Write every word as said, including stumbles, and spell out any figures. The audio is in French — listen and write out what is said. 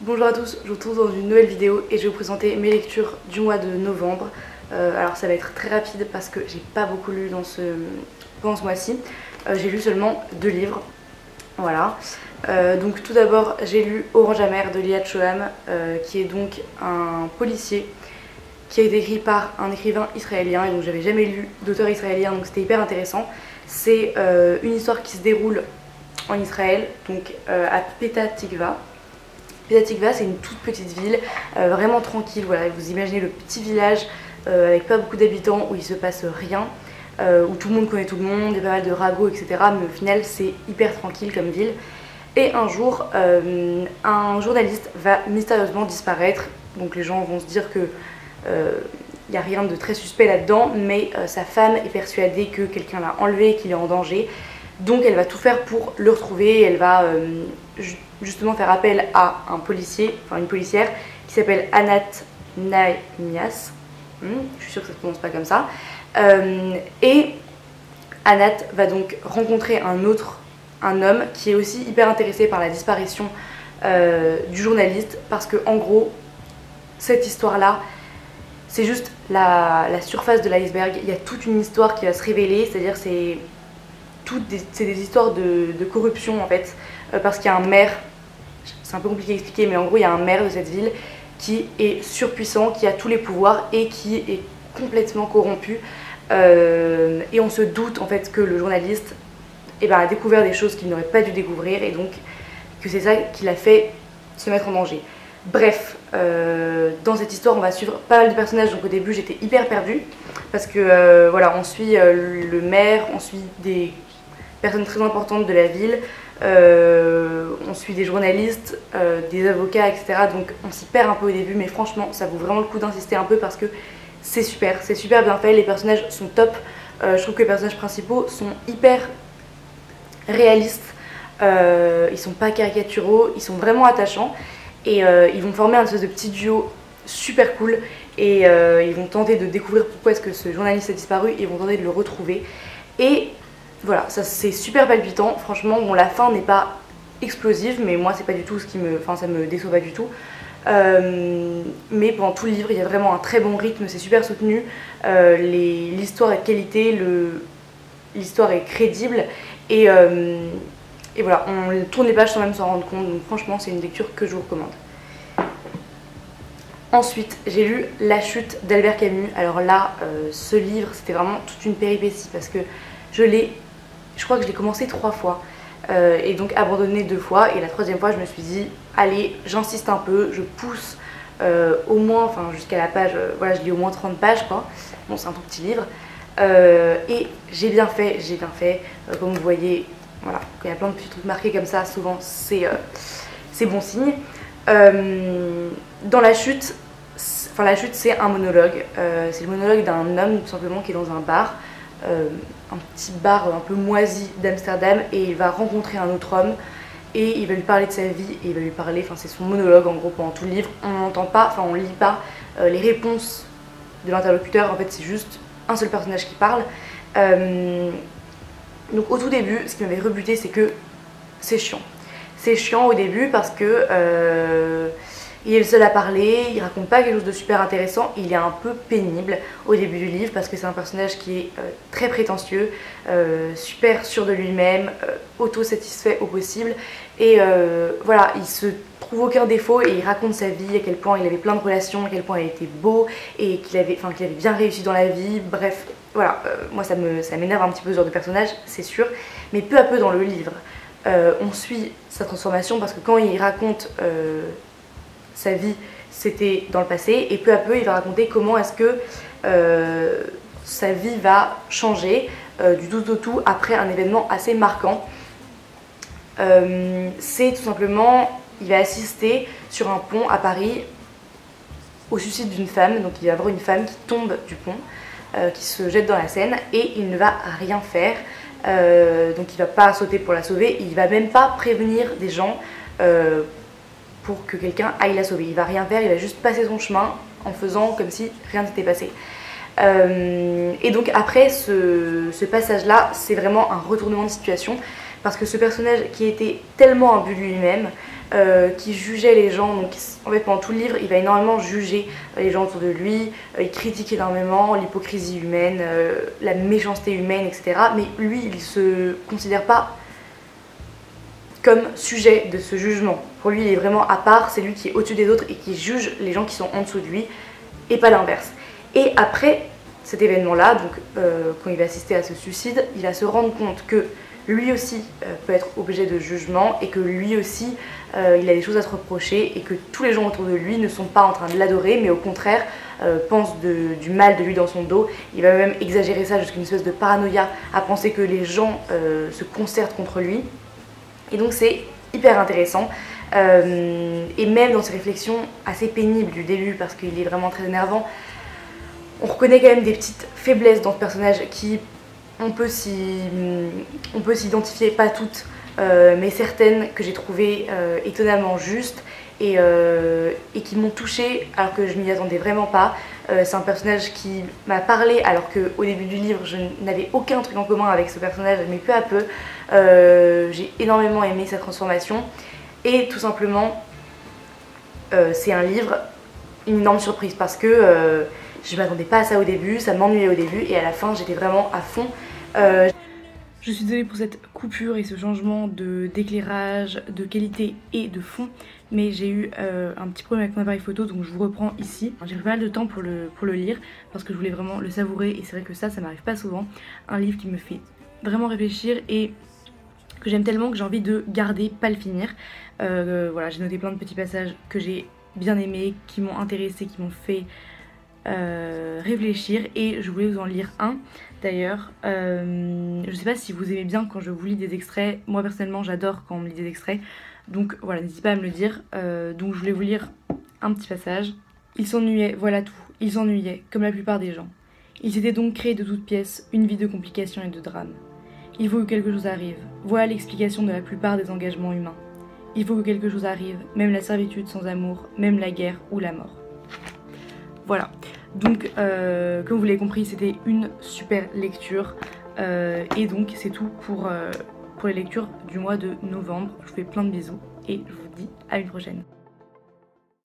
Bonjour à tous, je vous retrouve dans une nouvelle vidéo et je vais vous présenter mes lectures du mois de novembre. Euh, alors ça va être très rapide parce que j'ai pas beaucoup lu dans ce, pendant ce mois-ci. Euh, j'ai lu seulement deux livres. Voilà. Euh, donc tout d'abord j'ai lu Orange Amer de Liat Shoham, euh, qui est donc un policier qui a été écrit par un écrivain israélien et donc j'avais jamais lu d'auteur israélien, donc c'était hyper intéressant. C'est euh, une histoire qui se déroule en Israël, donc euh, à Petah Tikva. Petah Tikva, c'est une toute petite ville, euh, vraiment tranquille. Voilà, vous imaginez le petit village euh, avec pas beaucoup d'habitants où il se passe rien, euh, où tout le monde connaît tout le monde, il y a pas mal de ragots, et cetera. Mais au final, c'est hyper tranquille comme ville. Et un jour, euh, un journaliste va mystérieusement disparaître. Donc les gens vont se dire que euh, il n'y a rien de très suspect là-dedans, mais euh, sa femme est persuadée que quelqu'un l'a enlevé, qu'il est en danger. Donc elle va tout faire pour le retrouver. Elle va euh, justement faire appel à un policier, enfin une policière qui s'appelle Anat Nahmias. Hmm, je suis sûre que ça se prononce pas comme ça. Euh, et Anat va donc rencontrer un autre, un homme qui est aussi hyper intéressé par la disparition euh, du journaliste, parce que en gros, cette histoire-là, c'est juste la, la surface de l'iceberg. Il y a toute une histoire qui va se révéler, c'est-à-dire c'est toutes des, c'est des histoires de, de corruption en fait, euh, parce qu'il y a un maire, c'est un peu compliqué à expliquer, mais en gros il y a un maire de cette ville qui est surpuissant, qui a tous les pouvoirs et qui est complètement corrompu, euh, et on se doute en fait que le journaliste eh ben, a découvert des choses qu'il n'aurait pas dû découvrir et donc que c'est ça qui l'a fait se mettre en danger. Bref, euh, dans cette histoire on va suivre pas mal de personnages, donc au début j'étais hyper perdue parce que euh, voilà, on suit euh, le maire, on suit des personnes très importantes de la ville, euh, on suit des journalistes, euh, des avocats, et cetera. Donc on s'y perd un peu au début, mais franchement ça vaut vraiment le coup d'insister un peu parce que c'est super, c'est super bien fait, les personnages sont top, euh, je trouve que les personnages principaux sont hyper réalistes, euh, ils sont pas caricaturaux, ils sont vraiment attachants. Et euh, ils vont former un espèce de petit duo super cool et euh, ils vont tenter de découvrir pourquoi est-ce que ce journaliste a disparu et ils vont tenter de le retrouver. Et voilà, ça c'est super palpitant. Franchement, bon, la fin n'est pas explosive, mais moi c'est pas du tout ce qui me, enfin ça me déçoit pas du tout. Euh, mais pendant tout le livre, il y a vraiment un très bon rythme, c'est super soutenu. Euh, l'histoire est de qualité, l'histoire est crédible et euh, Et voilà, on tourne les pages sans même s'en rendre compte, donc franchement c'est une lecture que je vous recommande. Ensuite, j'ai lu La Chute d'Albert Camus. Alors là, euh, ce livre, c'était vraiment toute une péripétie parce que je l'ai, je crois que je l'ai commencé trois fois euh, et donc abandonné deux fois. Et la troisième fois, je me suis dit, allez, j'insiste un peu, je pousse euh, au moins, enfin jusqu'à la page, euh, voilà, je lis au moins trente pages quoi. Bon, c'est un tout petit livre. Euh, et j'ai bien fait, j'ai bien fait, euh, comme vous voyez. Voilà, quand il y a plein de petits trucs marqués comme ça, souvent c'est euh, bon signe. Euh, dans La Chute, enfin La Chute c'est un monologue, euh, c'est le monologue d'un homme tout simplement qui est dans un bar, euh, un petit bar un peu moisi d'Amsterdam, et il va rencontrer un autre homme et il va lui parler de sa vie et il va lui parler, enfin c'est son monologue en gros pendant tout le livre. On n'entend pas, enfin on lit pas euh, les réponses de l'interlocuteur, en fait c'est juste un seul personnage qui parle. Euh, Donc au tout début, ce qui m'avait rebuté, c'est que c'est chiant. C'est chiant au début parce que euh, il est le seul à parler, il raconte pas quelque chose de super intéressant, il est un peu pénible au début du livre parce que c'est un personnage qui est euh, très prétentieux, euh, super sûr de lui-même, euh, auto-satisfait au possible, et euh, voilà, il se trouve aucun défaut et il raconte sa vie, à quel point il avait plein de relations, à quel point il était beau et qu'il avait, enfin, qu'il avait bien réussi dans la vie, bref. Voilà, euh, moi ça me, ça m'énerve un petit peu ce genre de personnage, c'est sûr, mais peu à peu dans le livre, euh, on suit sa transformation parce que quand il raconte euh, sa vie, c'était dans le passé, et peu à peu il va raconter comment est-ce que euh, sa vie va changer euh, du tout au tout après un événement assez marquant. Euh, c'est tout simplement, il va assister sur un pont à Paris au suicide d'une femme, donc il va y avoir une femme qui tombe du pont, Euh, qui se jette dans la Seine et il ne va rien faire, euh, donc il va pas sauter pour la sauver, il va même pas prévenir des gens euh, pour que quelqu'un aille la sauver, il va rien faire, il va juste passer son chemin en faisant comme si rien n'était passé. Euh, et donc après ce, ce passage là, c'est vraiment un retournement de situation parce que ce personnage qui était tellement imbu de lui-même, euh, qui jugeait les gens. Donc en fait pendant tout le livre il va énormément juger les gens autour de lui, euh, il critique énormément l'hypocrisie humaine, euh, la méchanceté humaine, et cetera. Mais lui il se considère pas comme sujet de ce jugement. Pour lui il est vraiment à part, c'est lui qui est au-dessus des autres et qui juge les gens qui sont en dessous de lui et pas l'inverse. Et après cet événement là, donc euh, quand il va assister à ce suicide, il va se rendre compte que lui aussi euh, peut être objet de jugement et que lui aussi euh, il a des choses à se reprocher et que tous les gens autour de lui ne sont pas en train de l'adorer mais au contraire euh, pensent de, du mal de lui dans son dos. Il va même exagérer ça jusqu'à une espèce de paranoïa à penser que les gens euh, se concertent contre lui. Et donc c'est hyper intéressant euh, et même dans ses réflexions assez pénibles du début parce qu'il est vraiment très énervant, on reconnaît quand même des petites faiblesses dans ce personnage qui on peut s'identifier, pas toutes, euh, mais certaines que j'ai trouvées euh, étonnamment justes et, euh, et qui m'ont touchée alors que je m'y attendais vraiment pas. Euh, c'est un personnage qui m'a parlé alors qu'au début du livre je n'avais aucun truc en commun avec ce personnage, mais peu à peu euh, j'ai énormément aimé sa transformation et tout simplement euh, c'est un livre, une énorme surprise parce que euh, je m'attendais pas à ça au début, ça m'ennuyait au début et à la fin j'étais vraiment à fond. Euh, je suis désolée pour cette coupure et ce changement de d'éclairage, de qualité et de fond, mais j'ai eu euh, un petit problème avec mon appareil photo donc je vous reprends ici. J'ai pris pas mal de temps pour le, pour le lire parce que je voulais vraiment le savourer et c'est vrai que ça, ça m'arrive pas souvent. Un livre qui me fait vraiment réfléchir et que j'aime tellement que j'ai envie de garder, pas le finir. Euh, voilà, j'ai noté plein de petits passages que j'ai bien aimés, qui m'ont intéressé, qui m'ont fait Euh, réfléchir et je voulais vous en lire un d'ailleurs. Euh, je sais pas si vous aimez bien quand je vous lis des extraits, moi personnellement j'adore quand on me lit des extraits, donc voilà, n'hésitez pas à me le dire. Euh, donc je voulais vous lire un petit passage. Il s'ennuyait, voilà tout, il s'ennuyait comme la plupart des gens. Il s'était donc créé de toutes pièces une vie de complications et de drames. Il faut que quelque chose arrive, voilà l'explication de la plupart des engagements humains. Il faut que quelque chose arrive, même la servitude sans amour, même la guerre ou la mort. Voilà, donc euh, comme vous l'avez compris, c'était une super lecture euh, et donc c'est tout pour, euh, pour les lectures du mois de novembre. Je vous fais plein de bisous et je vous dis à une prochaine.